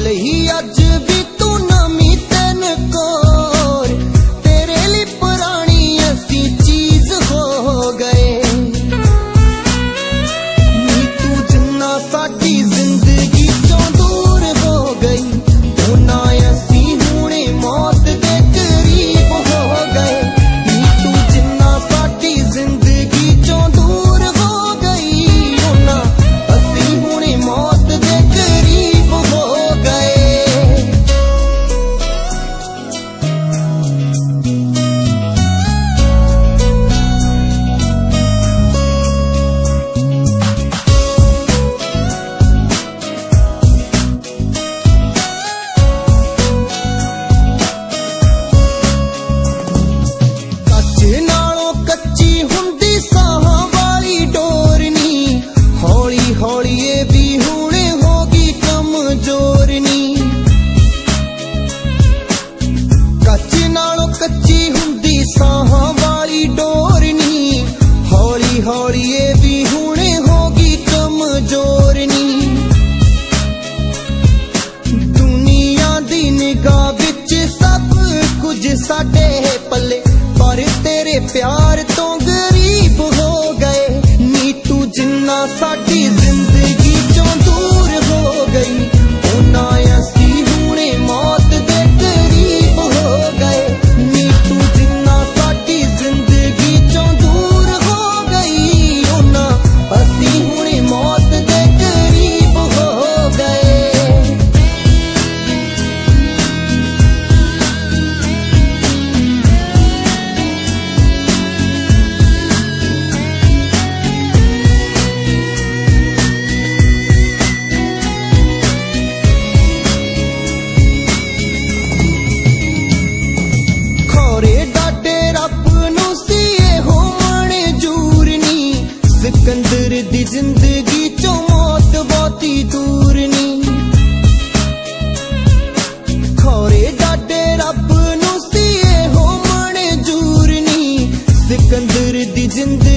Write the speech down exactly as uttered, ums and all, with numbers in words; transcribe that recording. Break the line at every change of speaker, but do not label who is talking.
ਲਈ ਅੱਜ ਵੀ ਤੂੰ ਨਵੀਂ ਤੈਨ ਕੋਰ तेरे लिए पुरानी ऐसी चीज हो गए नी तू जिन्ना साडी जिंदगी चों दूर हो गई उन्ना ऐसी हुणे मौत दे करीब हो गए नी तू जिन्ना साडी जिंदगी चों दूर हो गई उन्ना ऐसी हुणे मौत दे करीब हो गए। हौली ये भी हुणे होगी कमजोर नी कच्च नालों कच्ची हुंदी साहां वाली डोर नी हौली हौली ये भी हुणे होगी कमजोर नी दुनिया दी निगाह विच सब कुछ साडे पल्ले पर तेरे प्यार तो गरीब हो गए नी तू जिन्ना साडी जिंदगी चों दूर हो गई उन्ना ऐसी हुणे मौत दे करीब हो गए नी तू जिन्ना साडी जिंदगी चों दूर हो गई उन्ना ऐसी हुणे मौत दे करीब हो गए। सिकंदर दी जिंदगी चो मौत बहुती दूर नी खौरे डाडे रब नू सी हो मंजूर नी सिकंदर दी जिंदगी